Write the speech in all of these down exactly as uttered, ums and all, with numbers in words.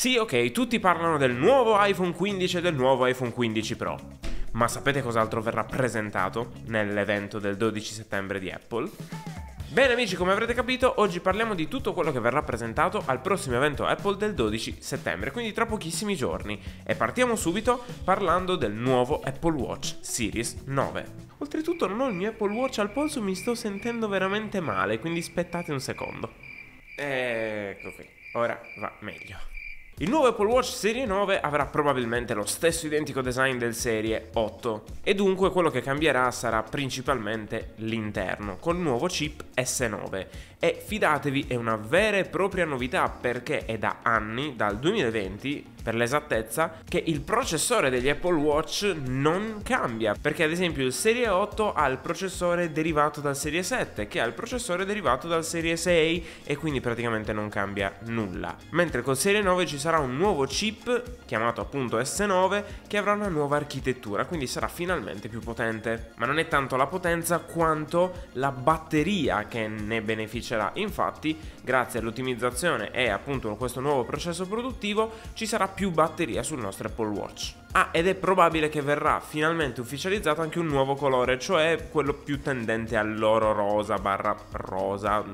Sì, ok, tutti parlano del nuovo iPhone quindici e del nuovo iPhone quindici Pro. Ma sapete cos'altro verrà presentato nell'evento del dodici settembre di Apple? Bene amici, come avrete capito, oggi parliamo di tutto quello che verrà presentato al prossimo evento Apple del dodici settembre, quindi tra pochissimi giorni. E partiamo subito parlando del nuovo Apple Watch Series nove. Oltretutto non ho il mio Apple Watch al polso, mi sto sentendo veramente male, quindi aspettate un secondo. Ecco qui, ora va meglio. Il nuovo Apple Watch Serie nove avrà probabilmente lo stesso identico design del Serie otto e dunque quello che cambierà sarà principalmente l'interno con il nuovo chip S nove e fidatevi, è una vera e propria novità perché è da anni, dal duemilaventi per l'esattezza, che il processore degli Apple Watch non cambia, perché ad esempio il Serie otto ha il processore derivato dal Serie sette che ha il processore derivato dal Serie sei e quindi praticamente non cambia nulla, mentre col Serie nove ci sarà un nuovo chip chiamato appunto S nove che avrà una nuova architettura, quindi sarà finalmente più potente. Ma non è tanto la potenza quanto la batteria che ne beneficerà. Infatti, grazie all'ottimizzazione e appunto questo nuovo processo produttivo ci sarà più batteria sul nostro Apple Watch. Ah, ed è probabile che verrà finalmente ufficializzato anche un nuovo colore, cioè quello più tendente all'oro rosa barra rosa,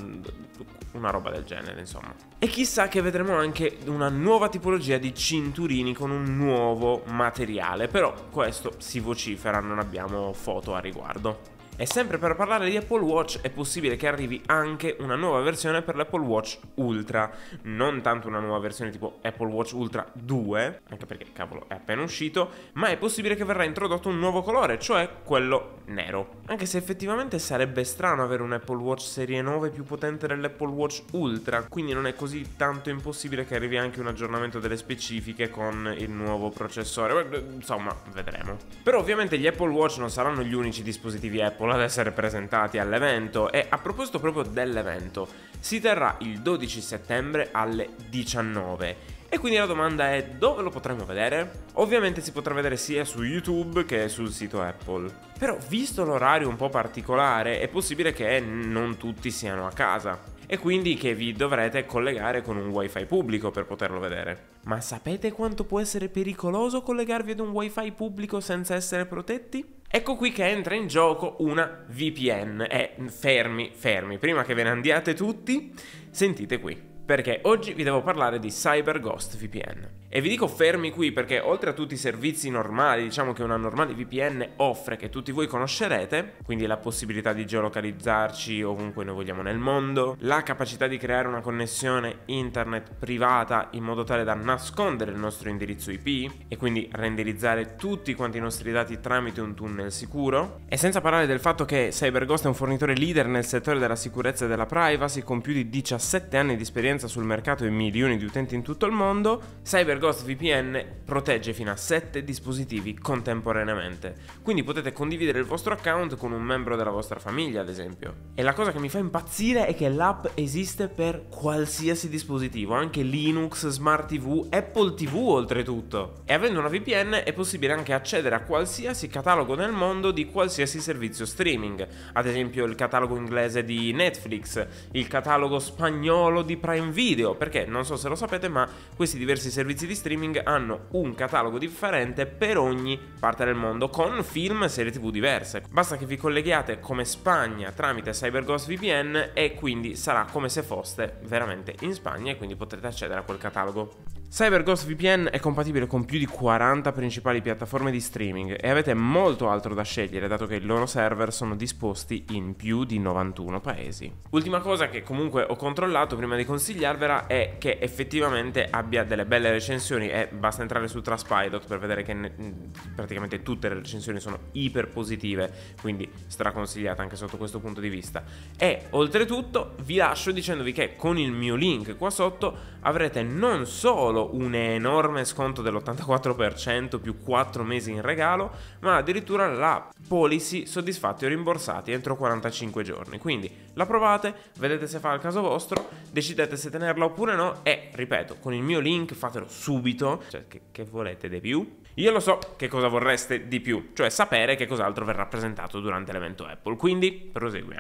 una roba del genere insomma. E chissà che vedremo anche una nuova tipologia di cinturini con un nuovo materiale, però questo si vocifera, non abbiamo foto a riguardo. E sempre per parlare di Apple Watch è possibile che arrivi anche una nuova versione per l'Apple Watch Ultra, non tanto una nuova versione tipo Apple Watch Ultra due, anche perché cavolo è appena uscito, ma è possibile che verrà introdotto un nuovo colore, cioè quello nero. Anche se effettivamente sarebbe strano avere un Apple Watch Serie nove più potente dell'Apple Watch Ultra, quindi non è così tanto impossibile che arrivi anche un aggiornamento delle specifiche con il nuovo processore, insomma vedremo. Però ovviamente gli Apple Watch non saranno gli unici dispositivi Apple ad essere presentati all'evento e a proposito proprio dell'evento, si terrà il dodici settembre alle diciannove e quindi la domanda è: dove lo potremo vedere? Ovviamente si potrà vedere sia su YouTube che sul sito Apple, però visto l'orario un po' particolare è possibile che non tutti siano a casa e quindi che vi dovrete collegare con un wifi pubblico per poterlo vedere. Ma sapete quanto può essere pericoloso collegarvi ad un wifi pubblico senza essere protetti? Ecco qui che entra in gioco una V P N e fermi, fermi, prima che ve ne andiate tutti, sentite qui. Perché oggi vi devo parlare di CyberGhost V P N. E vi dico fermi qui perché oltre a tutti i servizi normali, diciamo che una normale V P N offre, che tutti voi conoscerete, quindi la possibilità di geolocalizzarci ovunque noi vogliamo nel mondo, la capacità di creare una connessione internet privata in modo tale da nascondere il nostro indirizzo I P e quindi renderizzare tutti quanti i nostri dati tramite un tunnel sicuro, e senza parlare del fatto che CyberGhost è un fornitore leader nel settore della sicurezza e della privacy con più di diciassette anni di esperienza sul mercato e milioni di utenti in tutto il mondo. CyberGhost V P N protegge fino a sette dispositivi contemporaneamente, quindi potete condividere il vostro account con un membro della vostra famiglia ad esempio. E la cosa che mi fa impazzire è che l'app esiste per qualsiasi dispositivo, anche Linux, Smart T V, Apple T V oltretutto. E avendo una V P N è possibile anche accedere a qualsiasi catalogo nel mondo di qualsiasi servizio streaming, ad esempio il catalogo inglese di Netflix, il catalogo spagnolo di Prime Video, perché non so se lo sapete ma questi diversi servizi di streaming hanno un catalogo differente per ogni parte del mondo con film e serie tv diverse. Basta che vi colleghiate come Spagna tramite CyberGhost V P N e quindi sarà come se foste veramente in Spagna e quindi potrete accedere a quel catalogo. CyberGhost V P N è compatibile con più di quaranta principali piattaforme di streaming e avete molto altro da scegliere dato che i loro server sono disposti in più di novantuno paesi. Ultima cosa che comunque ho controllato prima di consigliarvela è che effettivamente abbia delle belle recensioni e basta entrare su Trustpilot per vedere che ne, praticamente tutte le recensioni sono iper positive, quindi straconsigliata anche sotto questo punto di vista. E oltretutto vi lascio dicendovi che con il mio link qua sotto avrete non solo un enorme sconto dell'ottantaquattro per cento più quattro mesi in regalo, ma addirittura la policy soddisfatti o rimborsati entro quarantacinque giorni. Quindi la provate, vedete se fa il caso vostro, decidete se tenerla oppure no e, ripeto, con il mio link fatelo subito, cioè che, che volete di più? Io lo so che cosa vorreste di più, cioè sapere che cos'altro verrà presentato durante l'evento Apple, quindi proseguiamo.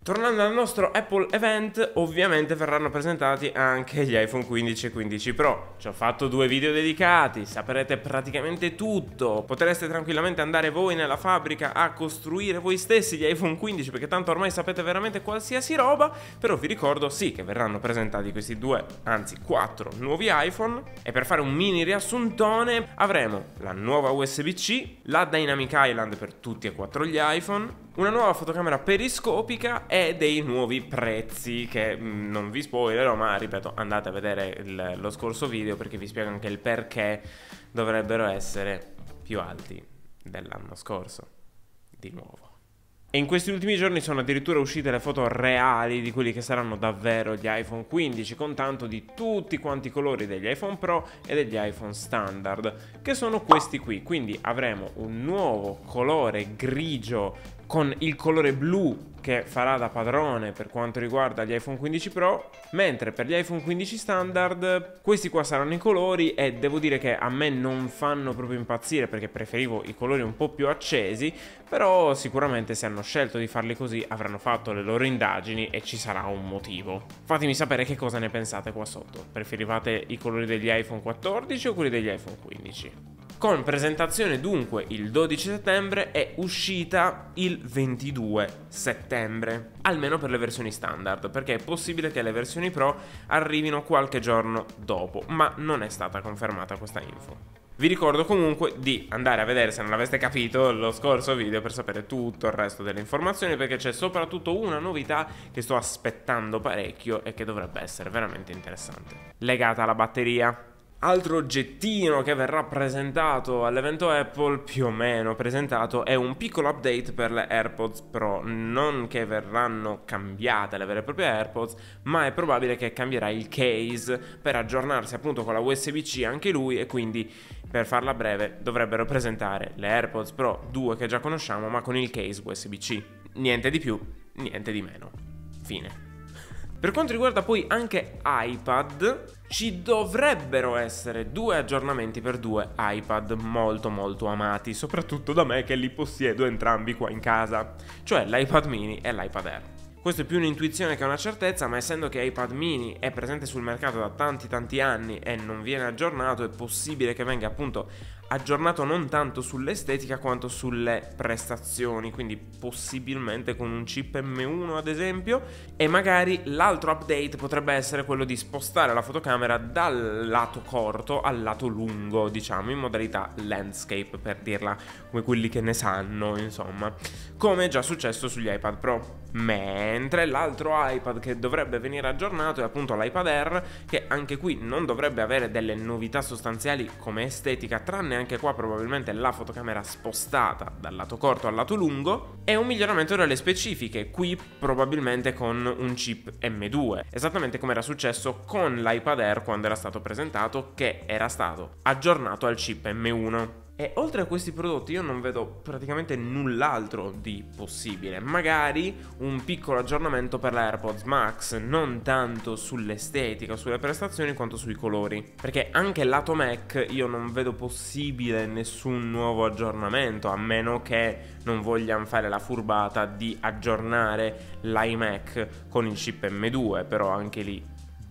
Tornando al nostro Apple Event, ovviamente verranno presentati anche gli iPhone quindici e quindici Pro. Ci ho fatto due video dedicati, saprete praticamente tutto. Potreste tranquillamente andare voi nella fabbrica a costruire voi stessi gli iPhone quindici, perché tanto ormai sapete veramente qualsiasi roba. Però vi ricordo sì che verranno presentati questi due, anzi quattro nuovi iPhone. E per fare un mini riassuntone avremo la nuova U S B C, la Dynamic Island per tutti e quattro gli iPhone, una nuova fotocamera periscopica e dei nuovi prezzi che mh, non vi spoilerò, ma ripeto, andate a vedere il, lo scorso video perché vi spiego anche il perché dovrebbero essere più alti dell'anno scorso, di nuovo. E in questi ultimi giorni sono addirittura uscite le foto reali di quelli che saranno davvero gli iPhone quindici, con tanto di tutti quanti i colori degli iPhone Pro e degli iPhone standard, che sono questi qui. Quindi avremo un nuovo colore grigio con il colore blu che farà da padrone per quanto riguarda gli iPhone quindici Pro, mentre per gli iPhone quindici standard questi qua saranno i colori, e devo dire che a me non fanno proprio impazzire perché preferivo i colori un po' più accesi, però sicuramente se hanno scelto di farli così avranno fatto le loro indagini e ci sarà un motivo. Fatemi sapere che cosa ne pensate qua sotto. Preferivate i colori degli iPhone quattordici o quelli degli iPhone quindici? Con presentazione dunque il dodici settembre e uscita il ventidue settembre, almeno per le versioni standard, perché è possibile che le versioni Pro arrivino qualche giorno dopo, ma non è stata confermata questa info. Vi ricordo comunque di andare a vedere, se non l'aveste capito, lo scorso video per sapere tutto il resto delle informazioni, perché c'è soprattutto una novità che sto aspettando parecchio e che dovrebbe essere veramente interessante, legata alla batteria. Altro oggettino che verrà presentato all'evento Apple, più o meno presentato, è un piccolo update per le AirPods Pro. Non che verranno cambiate le vere e proprie AirPods, ma è probabile che cambierà il case per aggiornarsi appunto con la U S B C anche lui, e quindi, per farla breve, dovrebbero presentare le AirPods Pro due che già conosciamo, ma con il case U S B C. Niente di più, niente di meno. Fine. Per quanto riguarda poi anche iPad, ci dovrebbero essere due aggiornamenti per due iPad molto molto amati, soprattutto da me che li possiedo entrambi qua in casa, cioè l'iPad mini e l'iPad Air. Questo è più un'intuizione che una certezza, ma essendo che iPad mini è presente sul mercato da tanti tanti anni e non viene aggiornato, è possibile che venga appunto aggiornato non tanto sull'estetica quanto sulle prestazioni, quindi possibilmente con un chip M uno ad esempio. E magari l'altro update potrebbe essere quello di spostare la fotocamera dal lato corto al lato lungo, diciamo in modalità landscape, per dirla come quelli che ne sanno, insomma, come è già successo sugli iPad Pro. Mentre l'altro iPad che dovrebbe venire aggiornato è appunto l'iPad Air, che anche qui non dovrebbe avere delle novità sostanziali come estetica, tranne anche qua probabilmente la fotocamera spostata dal lato corto al lato lungo, e un miglioramento delle specifiche, qui probabilmente con un chip M due, esattamente come era successo con l'iPad Air quando era stato presentato, che era stato aggiornato al chip M uno. E oltre a questi prodotti io non vedo praticamente null'altro di possibile. Magari un piccolo aggiornamento per la AirPods Max, non tanto sull'estetica o sulle prestazioni quanto sui colori, perché anche lato Mac io non vedo possibile nessun nuovo aggiornamento, a meno che non vogliano fare la furbata di aggiornare l'iMac con il chip M due, però anche lì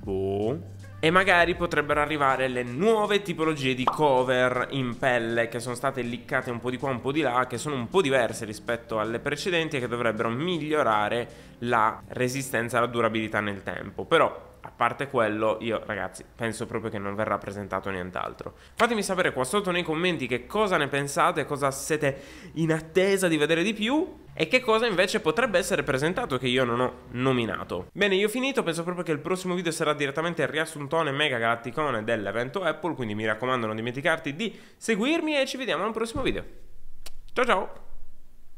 boh. E magari potrebbero arrivare le nuove tipologie di cover in pelle che sono state leakate un po' di qua un po' di là, che sono un po' diverse rispetto alle precedenti e che dovrebbero migliorare la resistenza e la durabilità nel tempo. Però a parte quello, io ragazzi penso proprio che non verrà presentato nient'altro. Fatemi sapere qua sotto nei commenti che cosa ne pensate, cosa siete in attesa di vedere di più e che cosa invece potrebbe essere presentato che io non ho nominato. Bene, io ho finito, penso proprio che il prossimo video sarà direttamente il riassuntone mega galatticone dell'evento Apple, quindi mi raccomando non dimenticarti di seguirmi e ci vediamo al prossimo video. Ciao ciao!